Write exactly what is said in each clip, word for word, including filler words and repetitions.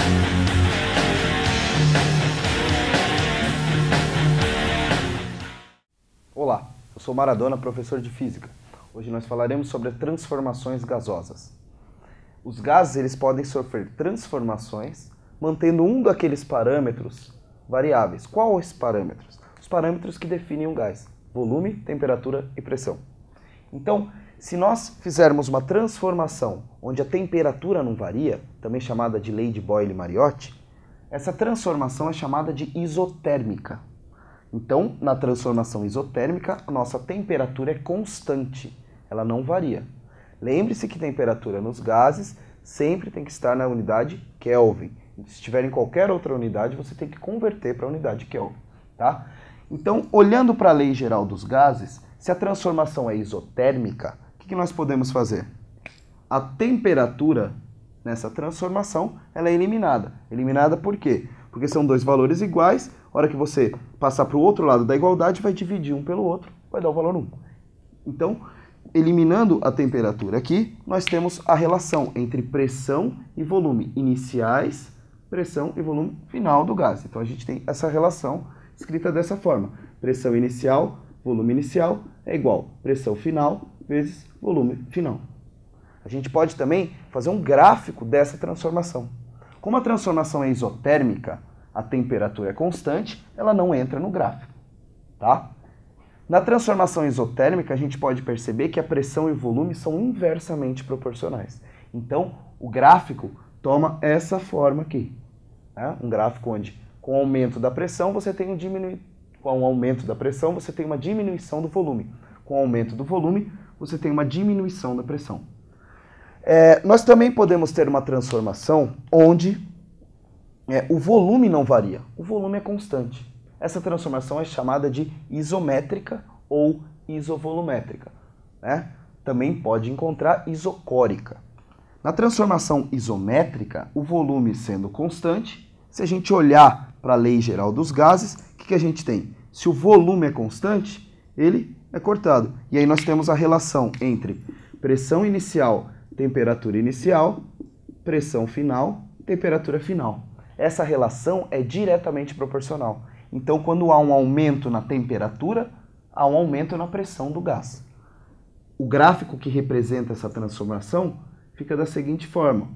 Olá, eu sou Maradona, professor de Física. Hoje nós falaremos sobre transformações gasosas. Os gases eles podem sofrer transformações mantendo um daqueles parâmetros variáveis. Quais esses parâmetros? Os parâmetros que definem um gás: volume, temperatura e pressão. Então, se nós fizermos uma transformação onde a temperatura não varia, também chamada de lei de Boyle-Mariotti, essa transformação é chamada de isotérmica. Então, na transformação isotérmica, a nossa temperatura é constante, ela não varia. Lembre-se que temperatura nos gases sempre tem que estar na unidade Kelvin. Se estiver em qualquer outra unidade, você tem que converter para a unidade Kelvin, tá? Então, olhando para a lei geral dos gases, se a transformação é isotérmica, o que, que nós podemos fazer? A temperatura nessa transformação ela é eliminada. Eliminada por quê? Porque são dois valores iguais. A hora que você passar para o outro lado da igualdade, vai dividir um pelo outro, vai dar o valor um. Então, eliminando a temperatura aqui, nós temos a relação entre pressão e volume iniciais, pressão e volume final do gás. Então, a gente tem essa relação escrita dessa forma. Pressão inicial, volume inicial é igual pressão final vezes volume final. A gente pode também fazer um gráfico dessa transformação. Como a transformação é isotérmica, a temperatura é constante, ela não entra no gráfico, tá? Na transformação isotérmica, a gente pode perceber que a pressão e o volume são inversamente proporcionais. Então, o gráfico toma essa forma aqui, né? Um gráfico onde, com o aumento da pressão, você tem um diminu... com o aumento da pressão, você tem uma diminuição do volume. Com o aumento do volume, você tem uma diminuição da pressão. É, nós também podemos ter uma transformação onde É, o volume não varia, o volume é constante. Essa transformação é chamada de isométrica ou isovolumétrica, né? Também pode encontrar isocórica. Na transformação isométrica, o volume sendo constante, se a gente olhar para a lei geral dos gases, o que, que a gente tem? Se o volume é constante, ele é cortado. E aí nós temos a relação entre pressão inicial, temperatura inicial, pressão final, temperatura final. Essa relação é diretamente proporcional. Então, quando há um aumento na temperatura, há um aumento na pressão do gás. O gráfico que representa essa transformação fica da seguinte forma.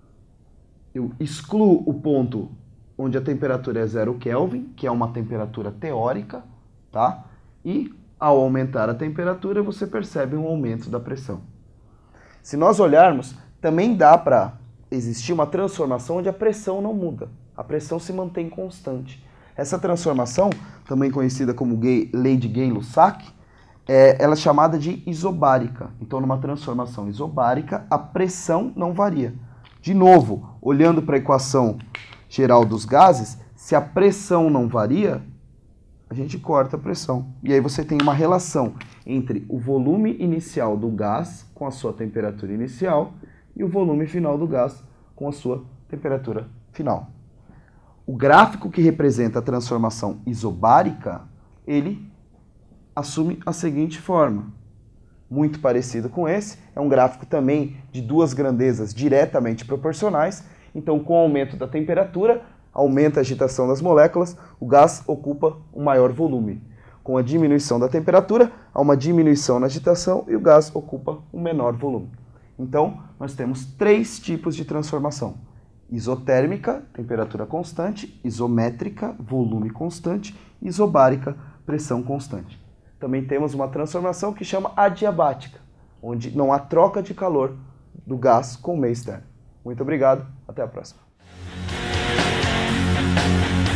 Eu excluo o ponto onde a temperatura é zero Kelvin, que é uma temperatura teórica, tá? E, ao aumentar a temperatura, você percebe um aumento da pressão. Se nós olharmos, também dá para existir uma transformação onde a pressão não muda. A pressão se mantém constante. Essa transformação, também conhecida como lei de Gay-Lussac, é, ela é chamada de isobárica. Então, numa transformação isobárica, a pressão não varia. De novo, olhando para a equação geral dos gases, se a pressão não varia, a gente corta a pressão. E aí você tem uma relação entre o volume inicial do gás com a sua temperatura inicial e o volume final do gás com a sua temperatura final. O gráfico que representa a transformação isobárica, ele assume a seguinte forma. Muito parecido com esse, é um gráfico também de duas grandezas diretamente proporcionais. Então, com o aumento da temperatura, aumenta a agitação das moléculas, o gás ocupa um maior volume. Com a diminuição da temperatura, há uma diminuição na agitação e o gás ocupa um menor volume. Então, nós temos três tipos de transformação: isotérmica, temperatura constante; isométrica, volume constante; isobárica, pressão constante. Também temos uma transformação que chama adiabática, onde não há troca de calor do gás com o meio externo. Muito obrigado, até a próxima.